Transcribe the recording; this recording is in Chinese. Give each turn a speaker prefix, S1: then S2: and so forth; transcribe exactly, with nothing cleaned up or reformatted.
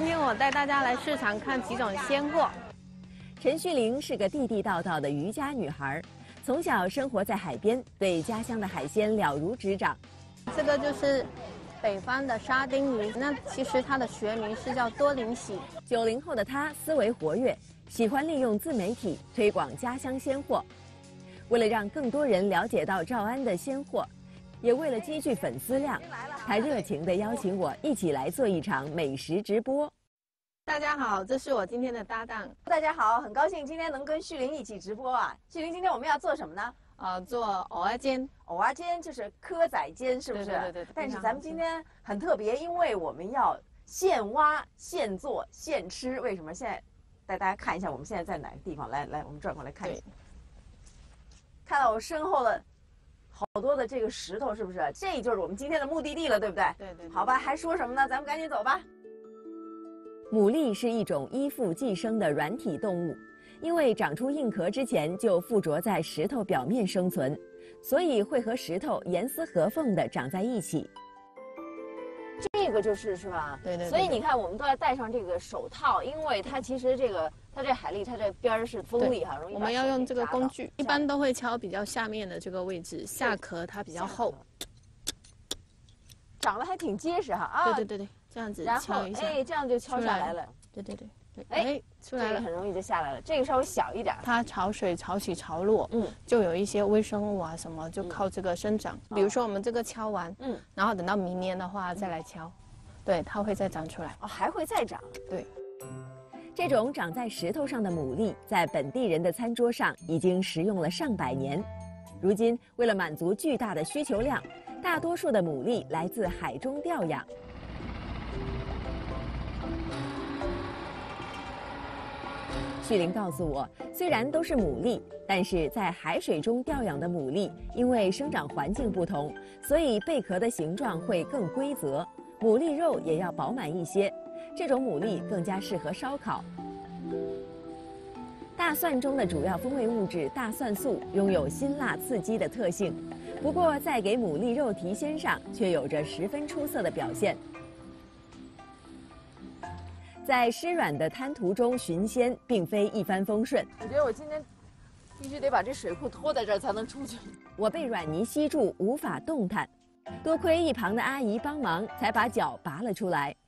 S1: 今天我带大家来市场看几种鲜货。
S2: 陈旭玲是个地地道道的渔家女孩，从小生活在海边，对家乡的海鲜了如指掌。
S1: 这个就是北方的沙丁鱼，那其实它的学名是叫多鳞喜。
S2: 九零后的她思维活跃，喜欢利用自媒体推广家乡鲜货。为了让更多人了解到诏安的鲜货，也为了积聚粉丝量，她热情地邀请我一起来做一场美食直播。
S1: 大家好，这是我今天的搭档。
S3: 大家好，很高兴今天能跟旭玲一起直播啊。旭玲，今天我们要做什么呢？
S1: 呃，做藕儿煎。
S3: 藕儿煎就是蚵仔煎，是不是？
S1: 对对对对。
S3: 但是咱们今天很特别，因为我们要现挖、现做、现吃。为什么？现在带大家看一下，我们现在在哪个地方？来来，我们转过来看一下。看到我身后的好多的这个石头，是不是？这就是我们今天的目的地了，对不对？
S1: 对 对, 对。
S3: 好吧，还说什么呢？咱们赶紧走吧。
S2: 牡蛎是一种依附寄生的软体动物，因为长出硬壳之前就附着在石头表面生存，所以会和石头严丝合缝地长在一起。
S3: 这个就是是吧？
S1: 对 对, 对。
S3: 所以你看，我们都要戴上这个手套，因为它其实这个它这海蛎它这边儿是锋利哈，容易。
S1: 我们要用这个工具，一般都会敲比较下面的这个位置，下壳它比较厚，
S3: 长得还挺结实哈啊！
S1: 对对对对。这样子敲一下，
S3: 哎，这样就敲下来了。
S1: 对对对对，
S3: 哎，
S1: 出来了，
S3: 这个很容易就下来了。这个稍微小一点，
S1: 它潮水潮起潮落，嗯，就有一些微生物啊什么，就靠这个生长。比如说我们这个敲完，嗯，然后等到明年的话再来敲，对，它会再长出来。
S3: 哦，还会再长。
S1: 对，
S2: 这种长在石头上的牡蛎，在本地人的餐桌上已经食用了上百年。如今，为了满足巨大的需求量，大多数的牡蛎来自海中调养。旭玲告诉我，虽然都是牡蛎，但是在海水中调养的牡蛎，因为生长环境不同，所以贝壳的形状会更规则，牡蛎肉也要饱满一些。这种牡蛎更加适合烧烤。大蒜中的主要风味物质大蒜素拥有辛辣刺激的特性，不过在给牡蛎肉提鲜上却有着十分出色的表现。在湿软的滩涂中寻鲜，并非一帆风顺。
S3: 我觉得我今天必须得把这水库拖在这儿才能出去。
S2: 我被软泥吸住，无法动弹，多亏一旁的阿姨帮忙，才把脚拔了出来。